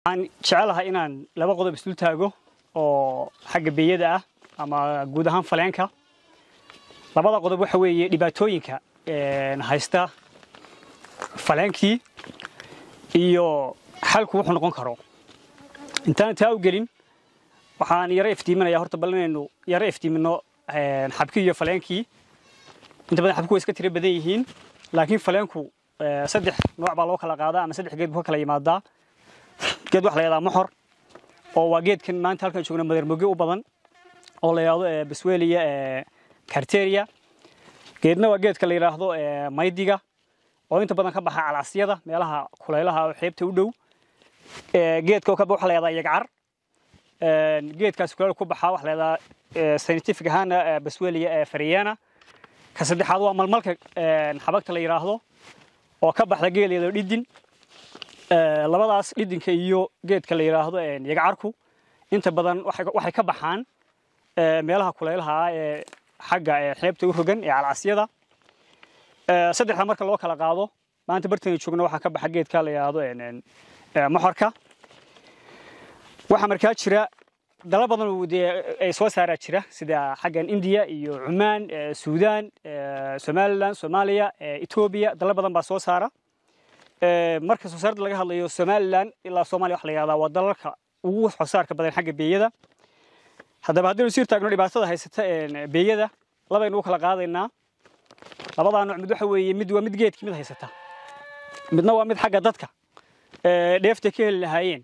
aan jecelahay inaan laba qodob isdul taago oo xagga beeyada ah ama guud ahaan faleenka labada qodob waxa weeye dhibaatooyinka haysta faleenkii iyo xalku wuxuu noqon karo intaan taa u gelin waxaan yara iftiiminaya horta ballanaynu yara iftiimino xabkii iyo faleenkii inta badan xabku way iska tiro badan yihiin laakiin faleenku saddex nooc baa loo kala qaadaa ama saddex geed buu kala yimaadaa geed wax la yiraahdo moxor oo waa geedkan maanta halkan joogna madarmoge u badan oo la yiraahdo Basweliya Carteria geedna waa geedka la yiraahdo maydiga oo inta badan ka baxa calaasiyada meelaha kulaylaha oo xeebta u dhow geedka ka baxa waxa la yiraahdo yagcar geedkaas kulay ku baxa waxa la yiraahdo scientific ahaan Basweliya Fariana ka saddexaad waa malmalka xabagta la yiraahdo oo ka baxda geeliyada dhidin labadaas dhidinka iyo geedka la yiraahdo yagcarku inta badan waxay ka baxaan meelaha kulaylaha ee xagga xeebta u rogan ee calaasiyada saddexda marka loo kala qaado maanta bartaan joogna waxa ka baxa geedka la yiraahdo moxorka waxa markaa jira dalal badan oo ay soo saaraa jira sida xaggan India iyo Oman Suudaan Somaliland Soomaaliya Ethiopia dalal badan baa soo saara marka soo saarda laga hadlayo Somaliland ilaa Soomaaliya wax la yiraahdo waa dalalka ugu soo saarka badan xagga beeyada haddaba haddii sii taagno dhibaatada haysata beeyada laba inuu kala qaadaynaa labada nooc mid waxa weeye mid waa mid geedkii mid haysata midna waa mid xagga dadka dheefta ka heli lahaayeen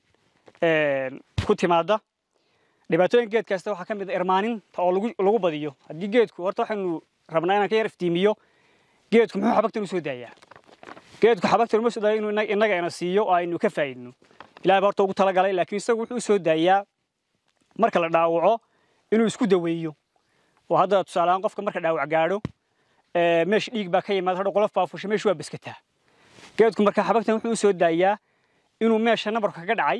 ku timaada dhibaatooyin geed kasta waxa kamid irmaaninta oo lagu badiyo hadii geedku horta waxaanu rabnaa inaan ka yar iftiimiyo geedku muxuu xabagtan u soo daayaa geedku xabagtan ma soo daayaa inuu inaga ina siiyo oo aynu ka faa'iidno ilaahay horta ugu tala galay laakiin isagu wuxuu soo daayaa marka la dhaawaco inuu isku daweeyo oo hadda tusaalaan qofka marka dhaawac gaadho meesh dhiig baa ka yimaada hadho qolof baa fushay meesh waa biskataa geedku marka xabagtan wuxuu soo daayaa inuu meesha nabarka kaga dhacay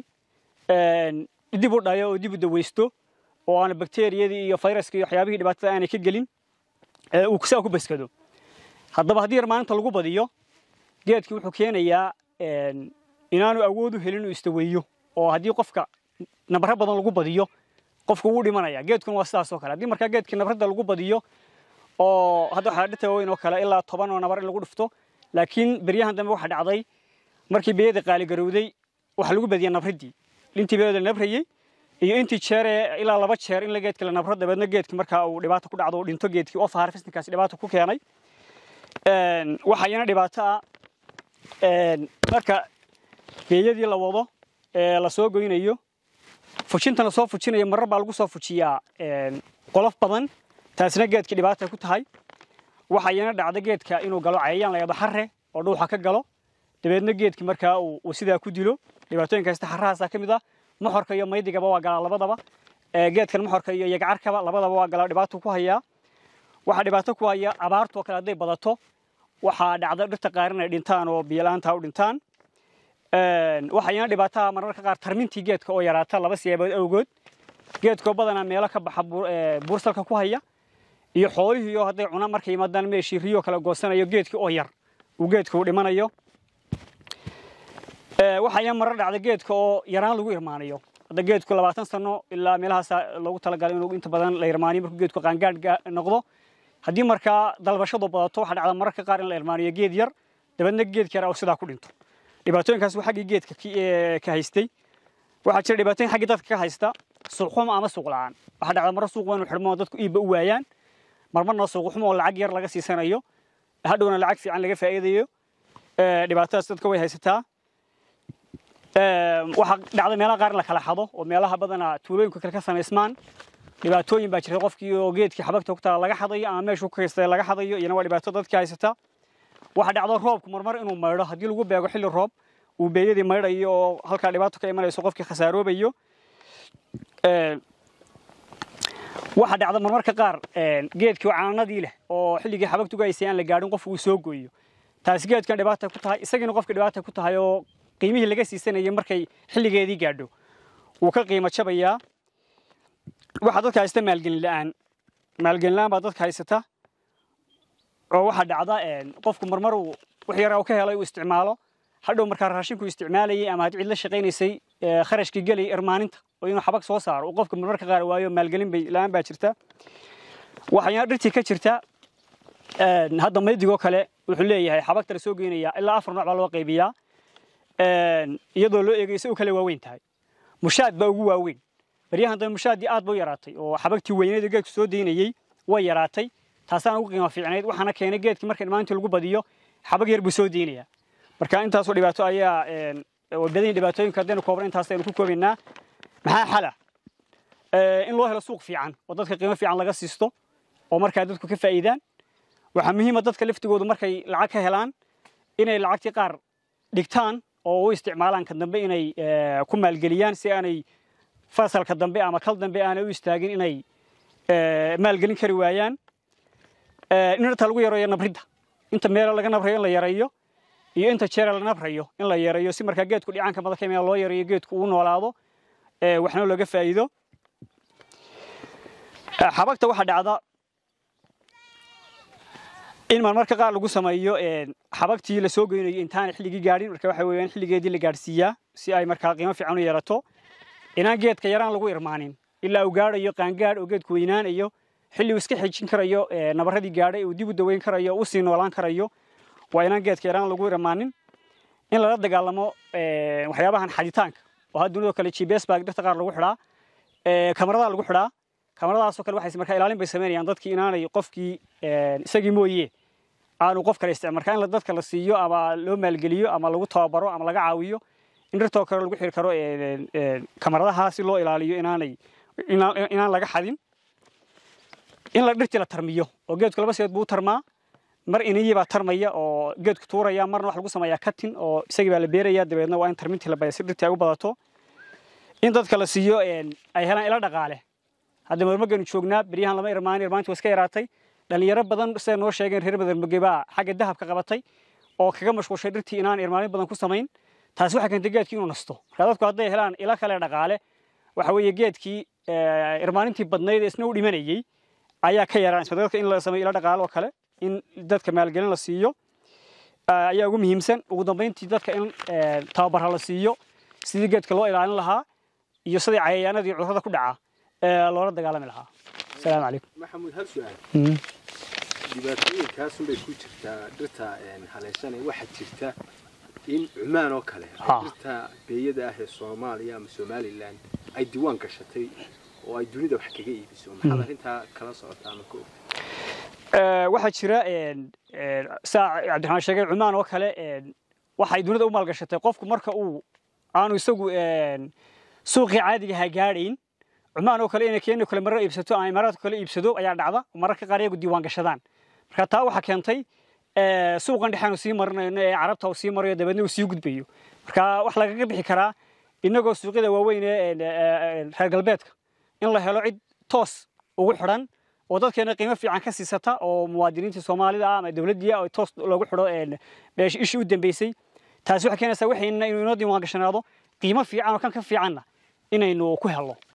dib u dhayo oo dib u daweysto oo aan bakteeriyadii iyo fayraska iyo waxyaabihii dhibaatada aanay ka gelin uu ku ku baskado haddaba haddii maalinta lagu badiyo geedkii wuxuu keenayaa inaanu awood u helin uu istaweeyo oo haddii qofka nabar badan lagu badiyo qofku wuu dhimanaya geedkuna waa sidaas oo kale haddii marka geedkii nabarada lagu badiyo oo hadda waxa dhintay weyn oo kale ilaa 10 oo nabar in lagu dhifto laakiin bariyahan dambe waxa dhacday markii beeyada qaali garowday waxa lagu badiyay nabradii intii beeyada nabrayay iyo intii jeer ilaa 2 jeer in la geedka la nabrada badna geedka marka uu dhibaato ku dhacdo dhinto geedkii oo harvestingkaas dhibaato ku keenay waxa yana dhibaato ah marka beeyadii la wado la soo goynayo fujinta la soo fujinayo marar baa lagu soo fujiyaa qolof badan taasina geedka dhibaato ku tahay waxa yana dhacda geedka inuu galo cayayaan la yaba xarre oo dhuuxa ka galo dabeedna geedkii marka uu sida ku dilo dhibaatooyinkaas xarrahaas ka mid ah moxorka iyo maydigaba waa galaa labadaba geedkan moxorka iyo yagcarkaba labadaba waa galaa dhibaato ku haya waxa dhibaato ku haya abaarto kala haday badato waxa dhacda dhirta qaarin ay dhintaan oo biyo la'aanta u dhintaan waxa yana dhibaato mararka qaar tarmintii geedka oo yaraata laba siyaabood awgood geedka badana meelo ka baxa bursalka ku haya iyo xoolihii iyo haday cuna markay yimaadaan meeshii riyo kala goosanayo geedkii oo yar uu geedku dhimanayo waxa yan marar dhacda geedka oo yaraan lagu irmaanayo hada geedku 20 sano ilaa meelahaas loogu tala galay inuu inta badan la irmaaniyo markuu geedku qaangaad noqdo hadii marka dalbashadu badato waxa dhacda mararka qaar in la irmaaniyo geed yar dabadna geedka yar oo sida ku dhinto dhibaatooyinkaas waxa geedka ka haystay waxa jira dhibaatooyin xagga dadka ka haysta suuqxuma ama suuq la'aan waxa dhacda marar suuq weyn u xirmo dadku iiba u waayaan marmarna suuqxuma oo lacag yar laga siisanayo hadhowna lacag fiican laga faa'iideeyo dhibaatadaas dadka way haysataa waxa dhacda meelaha qaar la kala xado oo meelaha badana tuulooyinka kala ka sameysmaan dhibaatooyin baa jira qofkii oo geedkii xabagta ku taa laga xadayo ama meeshu ka haystay laga xadayo iyana waa dhibaato dadka haysata waxa dhacda roobku marmar inuu mayro hadii lagu beego xilli roob uu beeyadii mayrayo oo halka dhibaato ka imanayso qofkii khasaarobayo waxa dhacda marmarka qaar geedkii caanadii leh oo xilligii xabagtu gaysay aan la gaarin qof uu soo gooyo taas geedkan dhibaato ku tahay isagana qofka dhibaato ku tahay oo qiimihii laga siisanayay markay xilligeedii gaadho uu ka qiimo jabaya waxa dadka haysta maalgelin la'aan baa dadka haysata oo waxa dhacda qofku marmar uu wax yar oo ka helay uu isticmaalo hadhow markaa raashinku isticmaalayay ama cid la shaqeynaysay kharashkii galay irmaaninta oo inuu xabag soo saaro qofka marmarka qaar waayo maalgelin bay laan baa jirta waxayna dhirtii ka jirta hadda maydigo kale wuxuu leeyahay xabagta la soo geynaya ilaa 4 nooc baa loo qaybiyaa iyadoo loo eegayso kale waaweyn tahay mushaad baa ugu waaweyn bariyahan dan mushaadii aad buu yaraatay oo xabagtii weyneed geedku soo deynayay way yaraatay taasana ugu qiimo fiicneed waxaana keenay geedkii markii maanta lagu badiyo xabag yar buu soo deynaya marka intaas oo dhibaato ayaa wadadii dhibaatooyinka hadana kooban intaas aynu ku koobaynaa maxaa xala in loo helo suuq fiican oo dadka qiimo fiican laga siisto oo marka dadku ka faa'iidaan waxa muhiim ah dadka laftigoodu markay lacag ka helaan inay lacagtii qaar dhigtaan oo u isticmaalaan ka dambe inay ku maalgeliyaan si aanay fasalka dambe ama kal dambe aanay u istaagin inay maalgelin kari waayaan inta lagu yareeyo nabridda inta meel laga nabrayo in la yareeyo iyo inta jeer la nabrayo in la yareeyo si marka geedku dhicaanka madax ka meel loo yareeyo geedku uu noolaado waxna looga faa'iido xabagta waxa dhacda in marmarka qaar lagu sameeyo xabagtii la soo geeyay intaan xilligii gaadhin marka waxa weeyaan xilligeedii la gaarsiiyaa si ay marka qiimo fiican u yeelato inaan geedka yaraan lagu irmaanin ilaa uu gaarayo qaangaad oo geedku weynaanayo xilli uu iska xijin karayo nabaradii gaadhay uu dib u daweyn karayo uu sii noolaan karayo waa inaan geedka yaraan lagu irmaanin in la dagaalamo waxyaabahan xaditaanka oo hadda kale GPS baa dhirta qaar lagu xiraa kamarada lagu xiraa kamaradaas oo kale waxay markaa ilaalin bay sameeyaan dadkii inaanay qofkii isagii mooyee aanu qof kale isticmaal markaa in la dadka la siiyo ama loo maalgeliyo ama lagu tababaro ama laga caawiyo in dhirta kale lagu xiri karo kamaradaha si loo ilaaliyo inaan laga xadin in la dhirtii la tarmiyo oo geedku laba seed buu tarmaa mar inii baa tarmaya oo geedku tuuraya marna wax lagu sameeyaa katin oo isagii baa la beeraya dabeedna waa in tarmintii la baysi dhirtii ay u badato in dadka la siiyo ay helaan ila dhaqaale hadda marmagan joognaa bariyahan lama irmaantii iska yaraatay dhalinyaro badan sida noo sheegeen reer Badarmage baa xagga dahabka qabatay oo kaga mashquulshay dhirtii inaan irmaanin badan ku sameyn taas waxa keentay geedkii inuu nasto dadku hadday helaan ila kale dhaqaale waxa weeye geedkii irmaanintii badnayd isna u dhimanayay ayaa ka yaraan dadka in la sameeyo ila dhaqaale oo kale in dadka maalgelin la siiyo ayaa ugu muhiimsan ugu dambeyntii dadka in tababar la siiyo sidii geedka loo ilaalin lahaa iyo sidii cayayaanadii cudurrada ku dhaca loola dagaalami lahaa السلام عليكم محمود هل سؤال dhibaatooyinkaas bay ku jirtaa dhirta haleeshanay waxa jirta in Cumaan oo kale dhirta beeyada ah ee Soomaaliya ama Somaliland ay diiwaan gashatay oo ay dunida wax kaga iibiso maxaa arinta kala socotaa markuu waxa jira Cabdiraxmaan sheegay Cumaan oo kale waxay dunida u maalgashatay qofku marka uu aanu isagu suuqii caadiga ha gaadhin Cumaan oo kale inay keenno kale marar iibsato ama imaaraadka kale iibsado ayaa dhacda mararka qaar iyagu diiwaan gashadaan marka taa waxa keentay suuqan dhexaanu sii marnayno ee carabta uu sii marayo dabadna uu sii gudbayo marka wax laga bixi karaa inagoo suuqyada waaweyn ee reer galbeedka in la helo cid toos ugu xiran oo dadkeena qiimo fiican ka siisata oo muwaadiniinta Soomaalida ama dawladda oo toos lagu xiro beesh ishii u dambeysay taas waxa keenaysa waxayna inuu diiwaan gashanaado qiimo fiican oo kan ka fiicanna inaynu ku helno